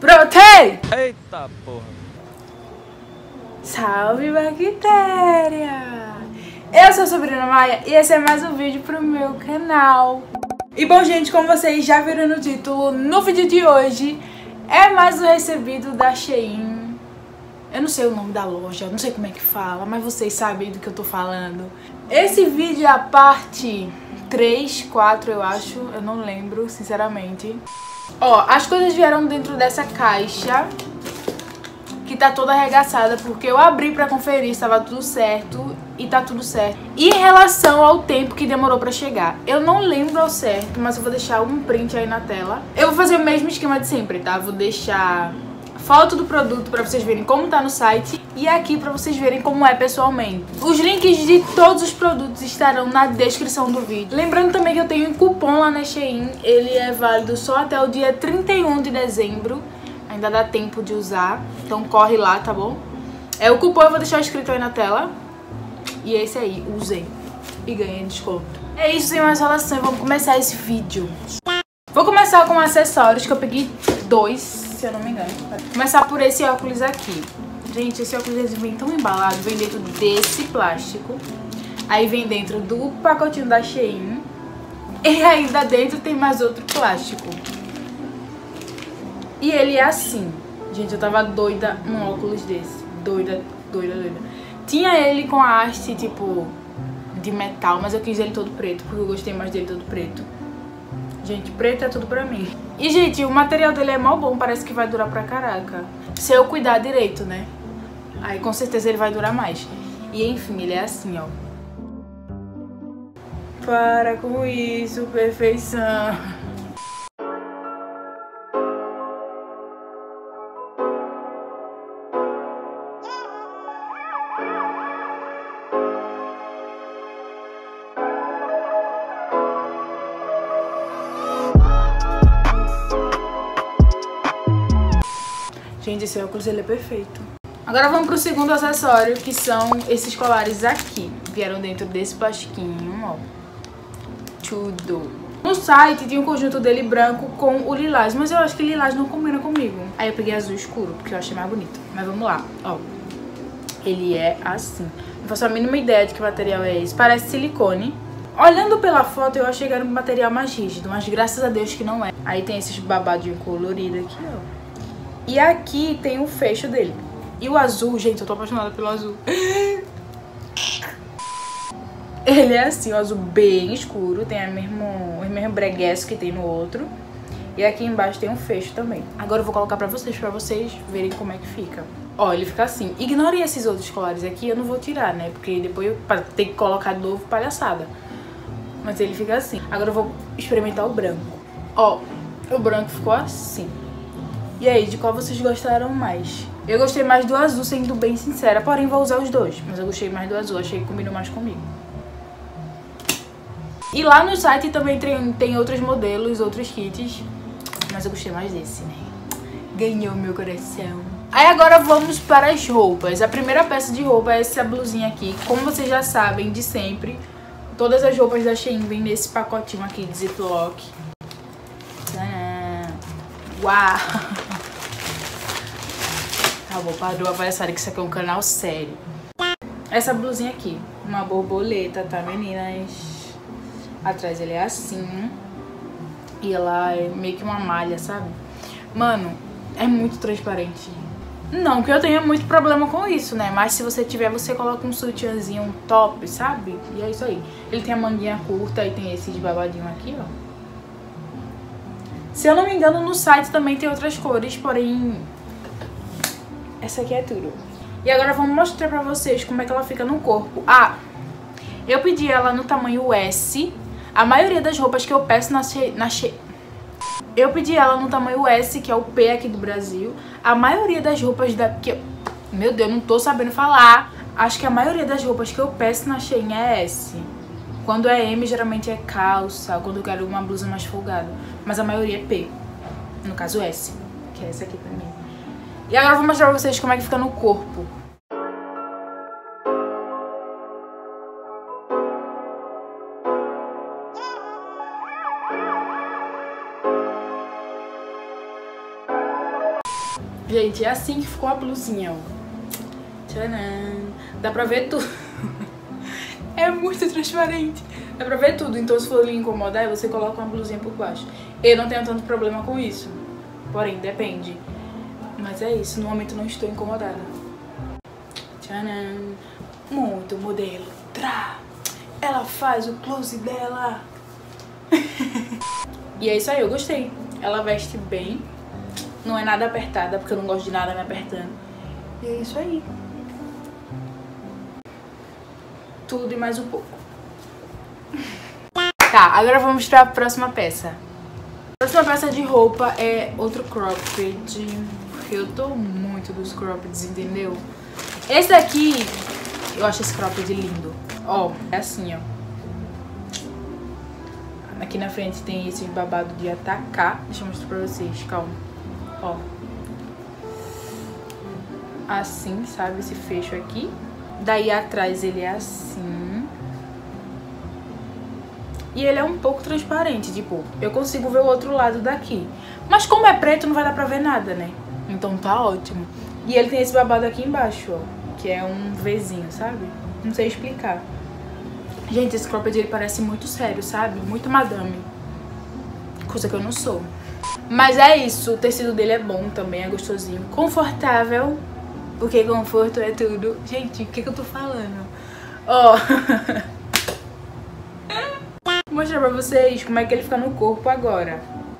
Brotei! Eita porra! Salve, bactéria! Eu sou a Sabrina Maia e esse é mais um vídeo pro meu canal. E bom, gente, como vocês já viram no título, no vídeo de hoje é mais um recebido da Shein. Eu não sei o nome da loja, não sei como é que fala, mas vocês sabem do que eu tô falando. Esse vídeo é a parte 3, 4, eu acho, eu não lembro, sinceramente. Ó, as coisas vieram dentro dessa caixa, que tá toda arregaçada, porque eu abri pra conferir se tava tudo certo, e tá tudo certo. E em relação ao tempo que demorou pra chegar, eu não lembro ao certo, mas eu vou deixar um print aí na tela. Eu vou fazer o mesmo esquema de sempre, tá? Vou deixar foto do produto pra vocês verem como tá no site e aqui pra vocês verem como é pessoalmente. Os links de todos os produtos estarão na descrição do vídeo. Lembrando também que eu tenho um cupom lá na Shein, ele é válido só até o dia 31 de dezembro. Ainda dá tempo de usar, então corre lá, tá bom? O cupom eu vou deixar escrito aí na tela. E é esse aí, usem e ganhem desconto. É isso, sem mais enrolação, vamos começar esse vídeo. Vou começar com acessórios, que eu peguei 2, se eu não me engano. Vou começar por esse óculos aqui. Gente, esse óculos vem tão embalado, vem dentro desse plástico. Aí vem dentro do pacotinho da Shein. E ainda dentro tem mais outro plástico. E ele é assim. Gente, eu tava doida num óculos desse. Doida. Tinha ele com a haste, tipo, de metal, mas eu quis ele todo preto, porque eu gostei mais dele todo preto. Gente, preto é tudo pra mim. E, gente, o material dele é mó bom, parece que vai durar pra caraca. Se eu cuidar direito, né? Aí, com certeza, ele vai durar mais. E, enfim, ele é assim, ó. Para com isso, perfeição. Gente, esse óculos ele é perfeito. Agora vamos pro segundo acessório, que são esses colares aqui. Vieram dentro desse plastiquinho, ó. Tudo. No site tinha um conjunto dele branco com o lilás, mas eu acho que lilás não combina comigo. Aí eu peguei azul escuro, porque eu achei mais bonito. Mas vamos lá, ó. Ele é assim. Não faço a mínima ideia de que material é esse. Parece silicone. Olhando pela foto, eu achei que era um material mais rígido, mas graças a Deus que não é. Aí tem esses babadinhos coloridos aqui, ó. E aqui tem o fecho dele. E o azul, gente, eu tô apaixonada pelo azul. Ele é assim, o azul bem escuro. Tem o mesmo breguesso que tem no outro. E aqui embaixo tem um fecho também. Agora eu vou colocar pra vocês verem como é que fica. Ó, ele fica assim. Ignorem esses outros colares aqui, eu não vou tirar, né? Porque depois eu ter que colocar de novo, palhaçada. Mas ele fica assim. Agora eu vou experimentar o branco. Ó, o branco ficou assim. E aí, de qual vocês gostaram mais? Eu gostei mais do azul, sendo bem sincera. Porém, vou usar os dois. Mas eu gostei mais do azul, achei que combinou mais comigo. E lá no site também tem outros modelos, outros kits. Mas eu gostei mais desse, né? Ganhou meu coração. Aí agora vamos para as roupas. A primeira peça de roupa é essa blusinha aqui. Como vocês já sabem, de sempre, todas as roupas da Shein vêm nesse pacotinho aqui de Ziploc. Uau! Tá bom, parou a palhaçada que isso aqui é um canal sério. Essa blusinha aqui, uma borboleta, tá, meninas? Atrás ele é assim. E ela é meio que uma malha, sabe? Mano, é muito transparente. Não que eu tenha muito problema com isso, né? Mas se você tiver, você coloca um sutiãzinho, um top, sabe? E é isso aí. Ele tem a manguinha curta e tem esses babadinhos aqui, ó. Se eu não me engano, no site também tem outras cores, porém essa aqui é tudo. E agora vamos mostrar pra vocês como é que ela fica no corpo. Ah, eu pedi ela no tamanho S. A maioria das roupas que eu peço eu pedi ela no tamanho S, que é o P aqui do Brasil. A maioria das roupas Meu Deus, não tô sabendo falar. Acho que a maioria das roupas que eu peço na Shein é S. Quando é M, geralmente é calça, quando eu quero uma blusa mais folgada. Mas a maioria é P. No caso S, que é essa aqui pra mim. E agora eu vou mostrar pra vocês como é que fica no corpo. Gente, é assim que ficou a blusinha, ó. Tcharam! Dá pra ver tudo. É muito transparente. Dá pra ver tudo. Então se for lhe incomodar, você coloca uma blusinha por baixo. Eu não tenho tanto problema com isso. Porém, depende. Mas é isso. No momento não estou incomodada. Tcharam! Muito modelo. Trá! Ela faz o close dela. E é isso aí, eu gostei. Ela veste bem. Não é nada apertada, porque eu não gosto de nada me apertando. E é isso aí. Tudo e mais um pouco. Tá, agora vamos para a próxima peça. A próxima peça de roupa é outro cropped. Porque eu tô muito dos croppeds, entendeu? Esse daqui, eu acho esse cropped lindo. Ó, é assim, ó. Aqui na frente tem esse babado de atacar. Deixa eu mostrar pra vocês, calma. Ó. Assim, sabe? Esse fecho aqui. Daí atrás ele é assim. E ele é um pouco transparente, tipo, eu consigo ver o outro lado daqui. Mas como é preto, não vai dar pra ver nada, né? Então tá ótimo. E ele tem esse babado aqui embaixo, ó. Que é um Vzinho, sabe? Não sei explicar. Gente, esse cropped ele parece muito sério, sabe? Muito madame. Coisa que eu não sou. Mas é isso, o tecido dele é bom também, é gostosinho. Confortável, porque conforto é tudo. Gente, o que eu tô falando? Ó. Vou mostrar pra vocês como é que ele fica no corpo agora.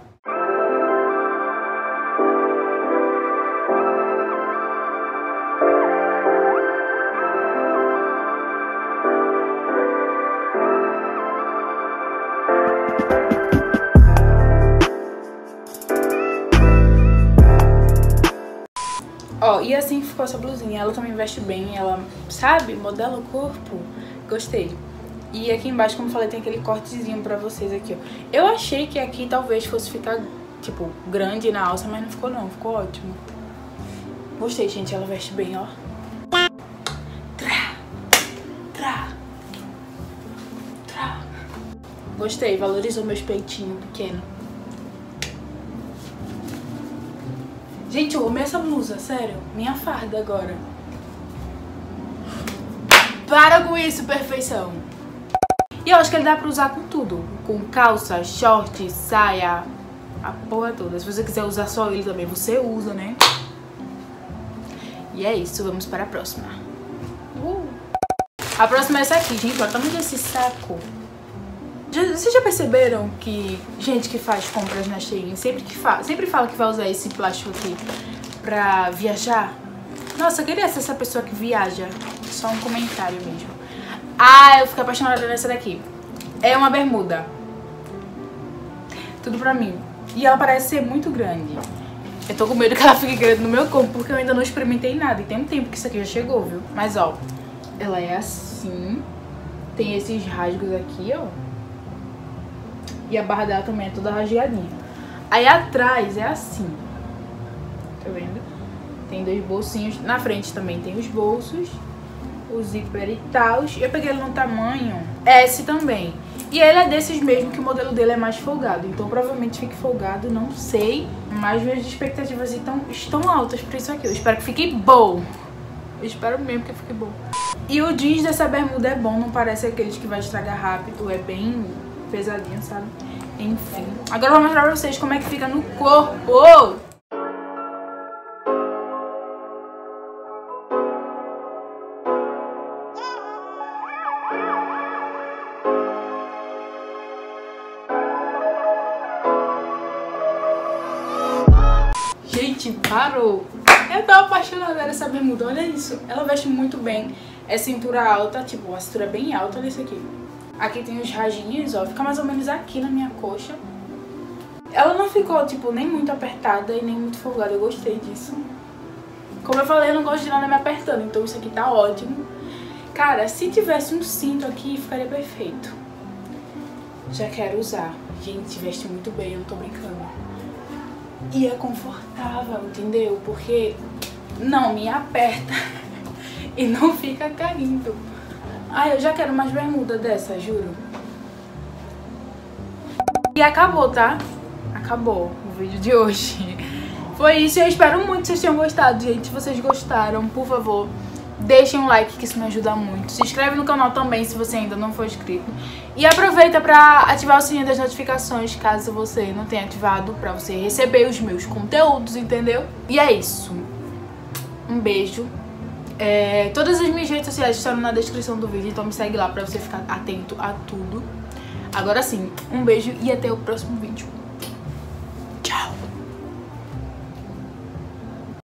Ó, e assim ficou essa blusinha. Ela também veste bem, ela, sabe, modela o corpo. Gostei. E aqui embaixo, como eu falei, tem aquele cortezinho pra vocês aqui, ó. Eu achei que aqui talvez fosse ficar, tipo, grande na alça, mas não ficou não, ficou ótimo. Gostei, gente, ela veste bem, ó. Trá, trá, trá. Gostei, valorizou meus peitinhos pequenos. Gente, eu amei essa blusa, sério. Minha farda agora. Para com isso, perfeição. E eu acho que ele dá pra usar com tudo. Com calça, short, saia, a porra toda. Se você quiser usar só ele também, você usa, né? E é isso, vamos para a próxima. A próxima é essa aqui, gente. Olha o tamanho desse saco. Vocês já perceberam que gente que faz compras na Shein sempre fala que vai usar esse plástico aqui pra viajar? Nossa, eu queria ser essa pessoa que viaja. Só um comentário mesmo. Ah, eu fiquei apaixonada nessa daqui. É uma bermuda. Tudo pra mim. E ela parece ser muito grande. Eu tô com medo que ela fique grande no meu corpo, porque eu ainda não experimentei nada. E tem um tempo que isso aqui já chegou, viu? Mas, ó, ela é assim. Tem esses rasgos aqui, ó. E a barra dela também é toda rasgadinha. Aí atrás é assim. Tá vendo? Tem dois bolsinhos. Na frente também tem os bolsos. O zíper e tal. Eu peguei ele no tamanho S também. E ele é desses mesmo, que o modelo dele é mais folgado. Então provavelmente fique folgado, não sei. Mas minhas expectativas estão altas pra isso aqui. Eu espero que fique bom. Eu espero mesmo que fique bom. E o jeans dessa bermuda é bom. Não parece aqueles que vai estragar rápido. É bem pesadinho, sabe? Enfim. Agora eu vou mostrar pra vocês como é que fica no corpo. Gente, parou. Eu tô apaixonada nessa bermuda, olha isso. Ela veste muito bem. É cintura alta, tipo, a cintura é bem alta, olha isso aqui. Aqui tem os rajinhos, ó, fica mais ou menos aqui na minha coxa. Ela não ficou, tipo, nem muito apertada e nem muito folgada, eu gostei disso. Como eu falei, eu não gosto de nada me apertando, então isso aqui tá ótimo. Cara, se tivesse um cinto aqui, ficaria perfeito. Já quero usar. Gente, veste muito bem, eu não tô brincando. E é confortável, entendeu? Porque não me aperta e não fica caindo. Ai, eu já quero mais bermuda dessa, juro. E acabou, tá? Acabou o vídeo de hoje. foi isso. Eu espero muito que vocês tenham gostado, gente. Se vocês gostaram, por favor, deixem um like que isso me ajuda muito. Se inscreve no canal também se você ainda não for inscrito. E aproveita pra ativar o sininho das notificações, caso você não tenha ativado, pra você receber os meus conteúdos, entendeu? E é isso. Um beijo. Todas as minhas redes sociais estão na descrição do vídeo, então me segue lá pra você ficar atento a tudo. Agora sim, um beijo e até o próximo vídeo.